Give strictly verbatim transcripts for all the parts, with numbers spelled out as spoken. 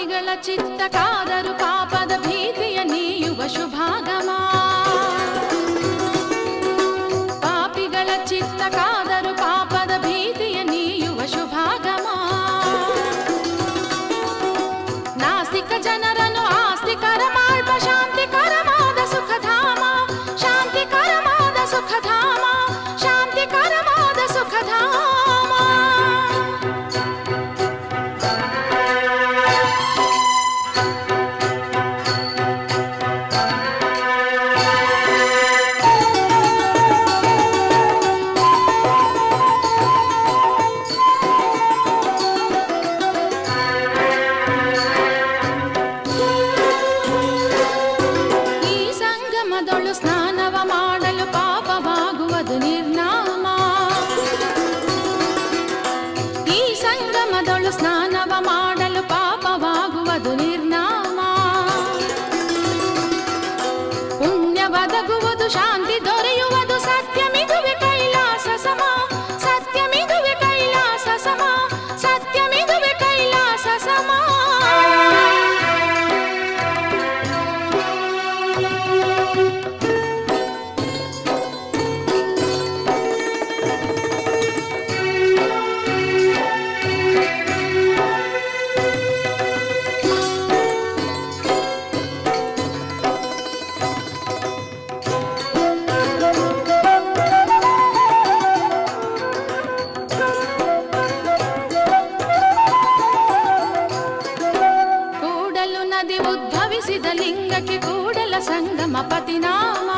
ಪಾಪಿಗಳ ಚಿತ್ತ ಕಾದರು ಪಾಪದ ಭೀತಿಯ ನೀಯುವ ಶುಭಾಗಮ ಪಾಪಿಗಳ ಚಿತ್ತ ಕಾದರು ಪಾಪದ ಭೀತಿಯ ನೀಯುವ ಶುಭಾಗಮ ನಾಸ್ತಿಕ ಜನರನ್ನು ಆಸ್ತಿಕರ ಮಾಳ್ಪ ಶಾಂತಿಕರವಾದ ಸುಖಧಾಮ ಶಾಂತಿಕರವಾದ ಸುಖಧಾಮ ಶಾಂತಿಕರವಾದ ಸುಖಧಾಮ ಸ್ನಾನವ ಮಾಡಲು ಪಾಪವಾಗುವುದು ನಿರ್ನಾಮ ಈ ಸಂಗಮದೊಳು ಸ್ನಾನವ ಮಾಡಲು ಪಾಪವಾಗುವುದು ನಿರ್ನಾಮ ಪುಣ್ಯವದಗುವುದು ಶಾಂತಿ ದೊರೆಯುವುದು ಸತ್ಯಮಿದುವೆ ಕೈಲಾಸ ಸಮ ಸತ್ಯಮಿದುವೆ ಕೈಲಾಸ ಸಮ ಸತ್ಯಮಿದುವೆ ಕೈಲಾಸ ಸಮ ನದಿ ಉದ್ಭವಿಸಿದ ಲಿಂಗಕ್ಕೆ ಕೂಡಲ ಸಂಗಮ ಪತಿನಾಮ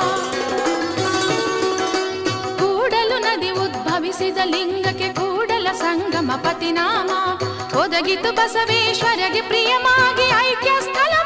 ಕೂಡಲು ನದಿ ಉದ್ಭವಿಸಿದ ಲಿಂಗಕ್ಕೆ ಕೂಡಲ ಸಂಗಮ ಪತಿನಾಮ ಒದಗಿತು ಬಸವೇಶ್ವರಗೆ ಪ್ರಿಯಮಾಗಿ ಐಕ್ಯ ಸ್ಥಳ